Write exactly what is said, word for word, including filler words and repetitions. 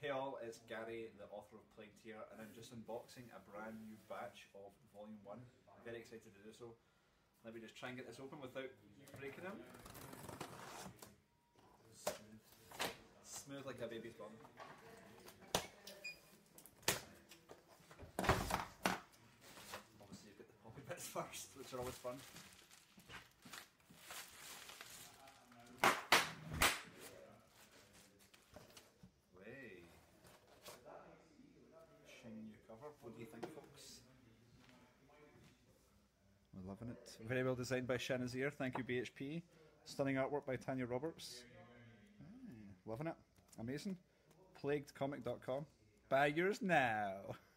Hey all, it's Gary, the author of Plagued here, and I'm just unboxing a brand new batch of Volume one. Very excited to do so. Let me just try and get this open without breaking it. Smooth. Smooth like a baby's bum. Obviously you get the poppy bits first, which are always fun. Way. Shiny new cover. What do you think, folks? We're loving it. Very well designed by Shanazir. Thank you, B H P. Stunning artwork by Tanya Roberts. Ah, loving it. Amazing. plagued comic dot com. Buy yours now.